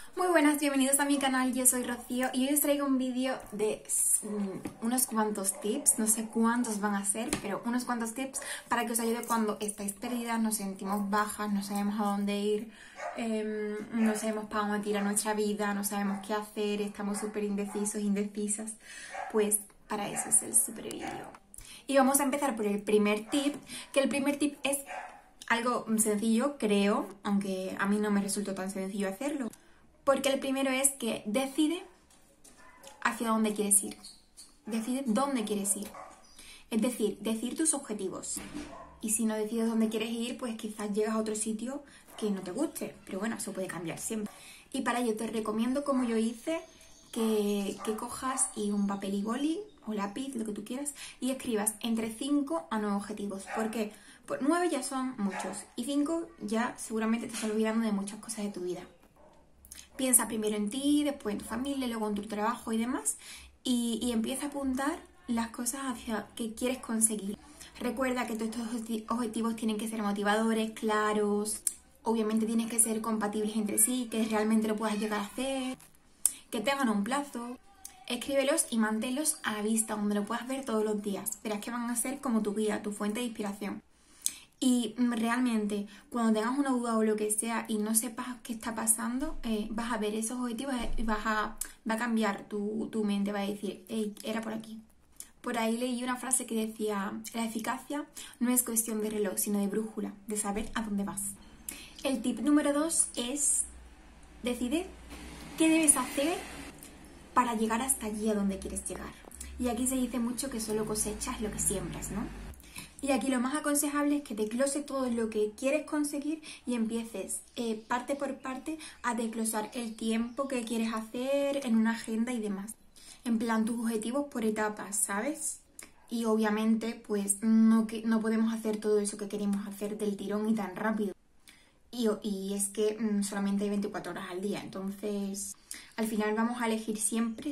Muy buenas, bienvenidos a mi canal, yo soy Rocío y hoy os traigo un vídeo de unos cuantos tips, no sé cuántos van a ser, pero unos cuantos tips para que os ayude cuando estáis perdidas, nos sentimos bajas, no sabemos a dónde ir, no sabemos para dónde tirar nuestra vida, no sabemos qué hacer, estamos súper indecisos, indecisas. Pues para eso es el super vídeo. Y vamos a empezar por el primer tip, que el primer tip es algo sencillo, creo, aunque a mí no me resultó tan sencillo hacerlo. Porque el primero es que decide hacia dónde quieres ir. Decide dónde quieres ir. Es decir, decir tus objetivos. Y si no decides dónde quieres ir, pues quizás llegas a otro sitio que no te guste. Pero bueno, eso puede cambiar siempre. Y para ello te recomiendo, como yo hice, que cojas un papel y boli o lápiz, lo que tú quieras, y escribas entre 5 a 9 objetivos. ¿Por qué? Pues 9 ya son muchos. Y 5 ya seguramente te estás olvidando de muchas cosas de tu vida. Piensa primero en ti, después en tu familia, luego en tu trabajo y demás. Y empieza a apuntar las cosas hacia que quieres conseguir. Recuerda que todos estos objetivos tienen que ser motivadores, claros. Obviamente tienen que ser compatibles entre sí, que realmente lo puedas llegar a hacer. Que tengan un plazo. Escríbelos y manténlos a la vista, donde lo puedas ver todos los días. Verás que van a ser como tu guía, tu fuente de inspiración. Y realmente, cuando tengas una duda o lo que sea y no sepas qué está pasando, vas a ver esos objetivos y va a cambiar tu mente, va a decir, hey, era por aquí. Por ahí leí una frase que decía, la eficacia no es cuestión de reloj, sino de brújula, de saber a dónde vas. El tip número 2 es decidir qué debes hacer para llegar hasta allí a donde quieres llegar. Y aquí se dice mucho que solo cosechas lo que siembras, ¿no? Y aquí lo más aconsejable es que desgloses todo lo que quieres conseguir y empieces parte por parte a desglosar el tiempo que quieres hacer en una agenda y demás. En plan, tus objetivos por etapas, ¿sabes? Y obviamente, pues no podemos hacer todo eso que queremos hacer del tirón y tan rápido. Y es que solamente hay 24 horas al día. Entonces, al final vamos a elegir siempre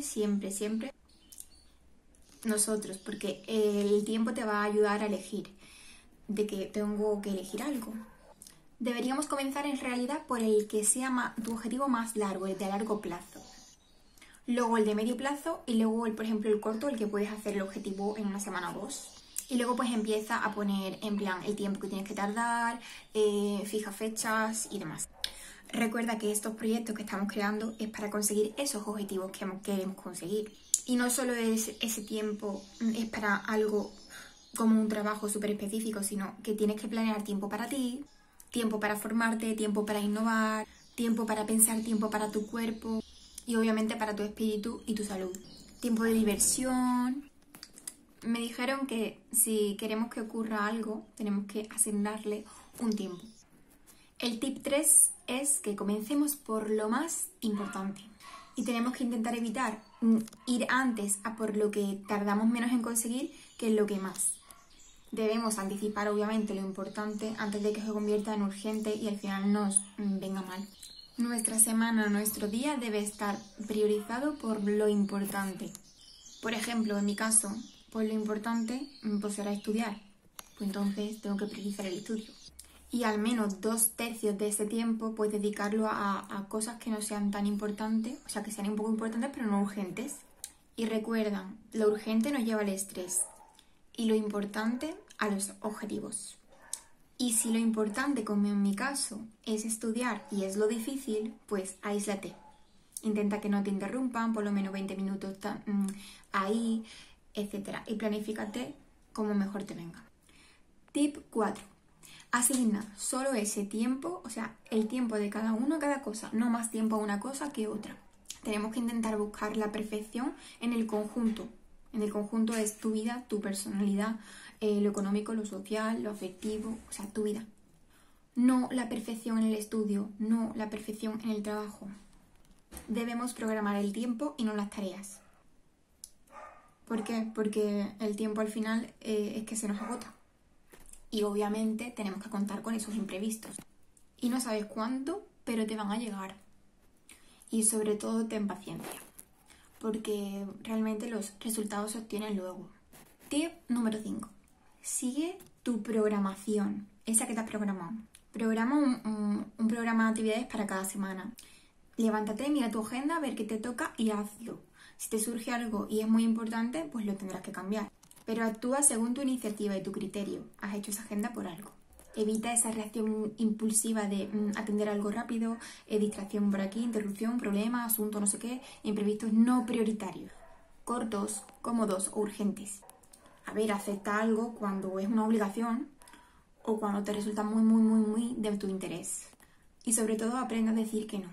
nosotros, porque el tiempo te va a ayudar a elegir, de que tengo que elegir algo. Deberíamos comenzar en realidad por el que sea tu objetivo más largo, el de largo plazo. Luego el de medio plazo y luego, por ejemplo, el corto, el que puedes hacer el objetivo en una semana o dos. Y luego pues empieza a poner en plan el tiempo que tienes que tardar, fija fechas y demás. Recuerda que estos proyectos que estamos creando es para conseguir esos objetivos que queremos conseguir. Y no solo ese tiempo es para algo como un trabajo súper específico, sino que tienes que planear tiempo para ti, tiempo para formarte, tiempo para innovar, tiempo para pensar, tiempo para tu cuerpo y obviamente para tu espíritu y tu salud. Tiempo de diversión. Me dijeron que si queremos que ocurra algo, tenemos que asignarle un tiempo. El tip 3 es que comencemos por lo más importante. Y tenemos que intentar evitar ir antes a por lo que tardamos menos en conseguir que en lo que más. Debemos anticipar obviamente lo importante antes de que se convierta en urgente y al final nos venga mal. Nuestra semana, nuestro día debe estar priorizado por lo importante. Por ejemplo, en mi caso, pues lo importante pues será estudiar. Pues entonces tengo que priorizar el estudio. Y al menos 2/3 de ese tiempo pues dedicarlo a cosas que no sean tan importantes, o sea, que sean un poco importantes pero no urgentes. Y recuerda, lo urgente nos lleva al estrés y lo importante a los objetivos. Y si lo importante, como en mi caso, es estudiar y es lo difícil, pues aíslate. Intenta que no te interrumpan, por lo menos 20 minutos ahí, etc. Y planifícate como mejor te venga. Tip 4. Asigna solo ese tiempo, o sea, el tiempo de cada uno a cada cosa, no más tiempo a una cosa que otra. Tenemos que intentar buscar la perfección en el conjunto. En el conjunto es tu vida, tu personalidad, lo económico, lo social, lo afectivo, o sea, tu vida. No la perfección en el estudio, no la perfección en el trabajo. Debemos programar el tiempo y no las tareas. ¿Por qué? Porque el tiempo al final es que se nos agota. Y obviamente tenemos que contar con esos imprevistos. Y no sabes cuánto, pero te van a llegar. Y sobre todo ten paciencia, porque realmente los resultados se obtienen luego. Tip número 5. Sigue tu programación, esa que te has programado. Programa un programa de actividades para cada semana. Levántate, mira tu agenda, a ver qué te toca y hazlo. Si te surge algo y es muy importante, pues lo tendrás que cambiar. Pero actúa según tu iniciativa y tu criterio. Has hecho esa agenda por algo. Evita esa reacción impulsiva de atender algo rápido, distracción por aquí, interrupción, problema, asunto, no sé qué, imprevistos no prioritarios, cortos, cómodos o urgentes. A ver, acepta algo cuando es una obligación o cuando te resulta muy de tu interés. Y sobre todo aprenda a decir que no.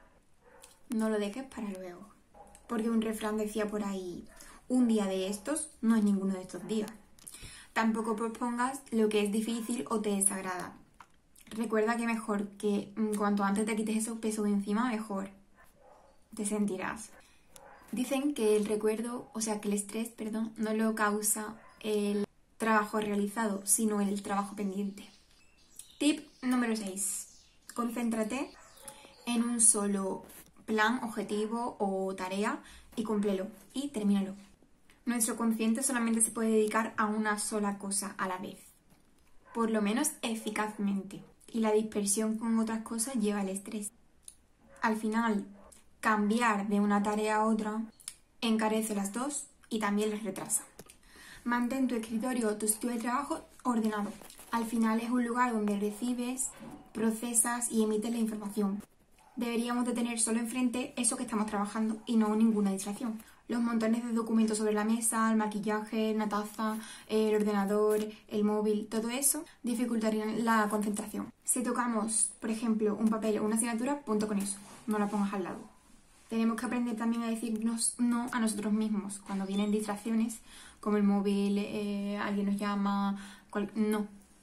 No lo dejes para luego. Porque un refrán decía por ahí, un día de estos no es ninguno de estos días. Tampoco pospongas lo que es difícil o te desagrada. Recuerda que mejor que cuanto antes te quites esos pesos de encima, mejor te sentirás. Dicen que el estrés, no lo causa el trabajo realizado, sino el trabajo pendiente. Tip número 6. Concéntrate en un solo plan, objetivo o tarea y cúmplelo y termínalo. Nuestro consciente solamente se puede dedicar a una sola cosa a la vez, por lo menos eficazmente, y la dispersión con otras cosas lleva al estrés. Al final, cambiar de una tarea a otra encarece las dos y también las retrasa. Mantén tu escritorio o tu sitio de trabajo ordenado. Al final es un lugar donde recibes, procesas y emites la información. Deberíamos de tener solo enfrente eso que estamos trabajando y no ninguna distracción. Los montones de documentos sobre la mesa, el maquillaje, una taza, el ordenador, el móvil, todo eso dificultarían la concentración. Si tocamos, por ejemplo, un papel o una asignatura, punto con eso, no la pongas al lado. Tenemos que aprender también a decirnos no a nosotros mismos cuando vienen distracciones, como el móvil, alguien nos llama, no.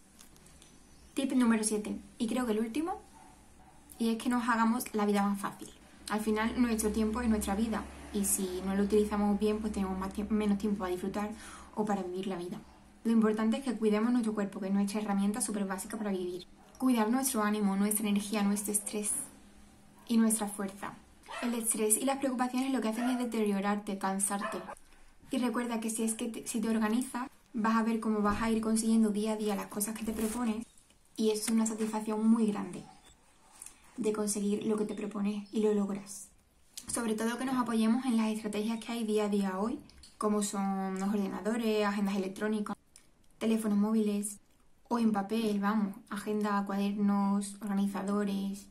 Tip número 7, y creo que el último, y es que nos hagamos la vida más fácil. Al final, nuestro tiempo es nuestra vida, y si no lo utilizamos bien, pues tenemos menos tiempo para disfrutar o para vivir la vida. Lo importante es que cuidemos nuestro cuerpo, que es nuestra herramienta súper básica para vivir. Cuidar nuestro ánimo, nuestra energía, nuestro estrés y nuestra fuerza. El estrés y las preocupaciones lo que hacen es deteriorarte, cansarte. Y recuerda que si te organizas, vas a ver cómo vas a ir consiguiendo día a día las cosas que te propones, y eso es una satisfacción muy grande de conseguir lo que te propones y lo logras. Sobre todo que nos apoyemos en las estrategias que hay día a día hoy, como son los ordenadores, agendas electrónicas, teléfonos móviles o en papel, agenda, cuadernos, organizadores.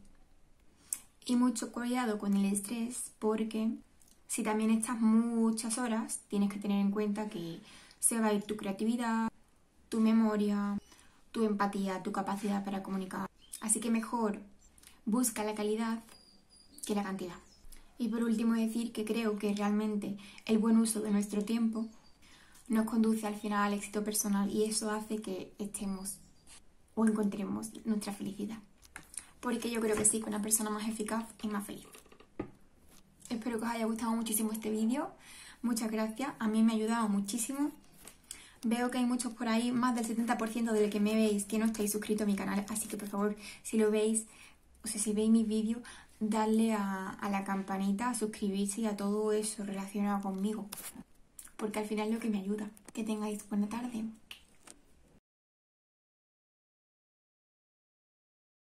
Y mucho cuidado con el estrés, porque si también estás muchas horas, tienes que tener en cuenta que se va a ir tu creatividad, tu memoria, tu empatía, tu capacidad para comunicar. Así que mejor busca la calidad que la cantidad. Y por último decir que creo que realmente el buen uso de nuestro tiempo nos conduce al final al éxito personal, y eso hace que estemos o encontremos nuestra felicidad. Porque yo creo que sí, que una persona más eficaz es más feliz. Espero que os haya gustado muchísimo este vídeo. Muchas gracias, a mí me ha ayudado muchísimo. Veo que hay muchos por ahí, más del 70% del que me veis, que no estáis suscritos a mi canal. Así que por favor, si lo veis, si veis mis vídeos, darle a la campanita, a suscribirse y a todo eso relacionado conmigo. Porque al final es lo que me ayuda. Que tengáis buena tarde.